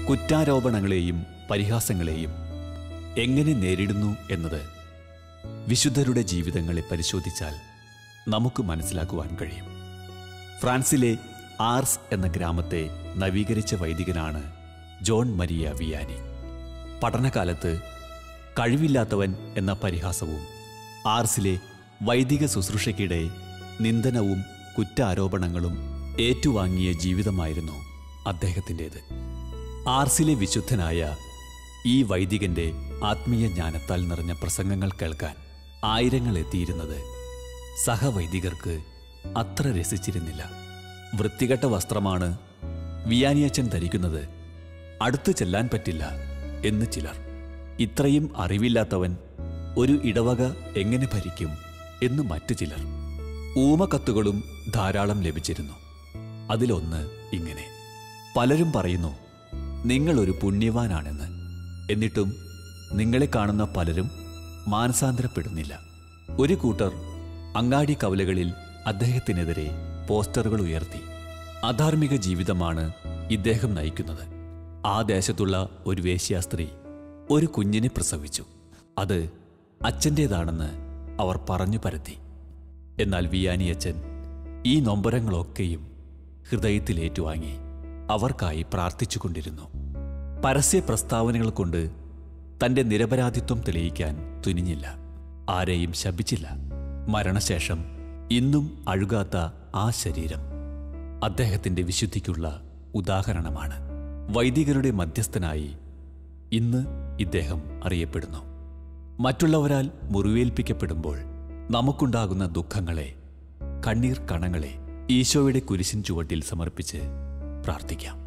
കുറ്റാരോപണങ്ങളെയും പരിഹാസങ്ങളെയും എങ്ങനെ നേരിടുന്നു എന്നത് വിശുദ്ധരുടെ ജീവിതങ്ങളെ പരിശോധിച്ചാൽ നമുക്ക് മനസ്സിലാക്കുവാൻ കഴിയും. ഫ്രാൻസിലെ ആർസ് എന്ന ഗ്രാമത്തെ നവീകരിച്ച വൈദികനാണ് ജോൺ മരിയ വിയാനി. പഠനകാലത്ത് കഴിവില്ലാത്തവൻ എന്ന പരിഹാസവും ആർസിലെ വൈദിക ശുശ്രൂഷയ്ക്കിടെ നിന്ദനവും കുറ്റാരോപണങ്ങളും ഏറ്റുവാങ്ങിയ ജീവിതമായിരുന്നു അദ്ദേഹത്തിൻ്റേത്. ആർസിലെ വിശുദ്ധനായ ഈ വൈദികന്റെ ആത്മീയ ജ്ഞാനത്താൽ നിറഞ്ഞ പ്രസംഗങ്ങൾ കേൾക്കാൻ ആയിരങ്ങൾ എത്തിയിരുന്നത് സഹവൈദികർക്ക് അത്ര രസിച്ചിരുന്നില്ല. വൃത്തികെട്ട വസ്ത്രമാണ് വിയാനിയച്ചൻ ധരിക്കുന്നത്, അടുത്തു ചെല്ലാൻ പറ്റില്ല എന്ന് ചിലർ. ഇത്രയും അറിവില്ലാത്തവൻ ഒരു ഇടവക എങ്ങനെ ഭരിക്കും എന്ന് മറ്റു ചിലർ. ഊമക്കത്തുകളും ധാരാളം ലഭിച്ചിരുന്നു. അതിലൊന്ന് ഇങ്ങനെ: പലരും പറയുന്നു നിങ്ങളൊരു പുണ്യവാനാണെന്ന്, എന്നിട്ടും നിങ്ങളെ കാണുന്ന പലരും മാനസാന്തരപ്പെടുന്നില്ല. ഒരു കൂട്ടർ അങ്ങാടി കവലകളിൽ അദ്ദേഹത്തിനെതിരെ പോസ്റ്ററുകൾ ഉയർത്തി. അധാർമിക ജീവിതമാണ് ഇദ്ദേഹം നയിക്കുന്നത്. ആ ദേശത്തുള്ള ഒരു വേശ്യാസ്ത്രീ ഒരു കുഞ്ഞിനെ പ്രസവിച്ചു. അത് അച്ഛൻ്റേതാണെന്ന് അവർ പറഞ്ഞു പരത്തി. എന്നാൽ വിയാനിയച്ചൻ ഈ നൊമ്പരങ്ങളൊക്കെയും ഹൃദയത്തിലേറ്റുവാങ്ങി അവർക്കായി പ്രാർത്ഥിച്ചുകൊണ്ടിരുന്നു. പരസ്യ പ്രസ്താവനകൾ കൊണ്ട് തൻ്റെ നിരപരാധിത്വം തെളിയിക്കാൻ തുനിഞ്ഞില്ല. ആരെയും ശപിച്ചില്ല. മരണശേഷം ഇന്നും അഴുകാത്ത ആ ശരീരം അദ്ദേഹത്തിൻ്റെ വിശുദ്ധിക്കുള്ള ഉദാഹരണമാണ്. വൈദികരുടെ മധ്യസ്ഥനായി ഇന്ന് ഇദ്ദേഹം അറിയപ്പെടുന്നു. മറ്റുള്ളവരാൽ മുറിവേൽപ്പിക്കപ്പെടുമ്പോൾ നമുക്കുണ്ടാകുന്ന ദുഃഖങ്ങളെ, കണ്ണീർ കണങ്ങളെ ഈശോയുടെ കുരിശിൻ ചുവട്ടിൽ സമർപ്പിച്ച് പ്രാർത്ഥിക്കാം.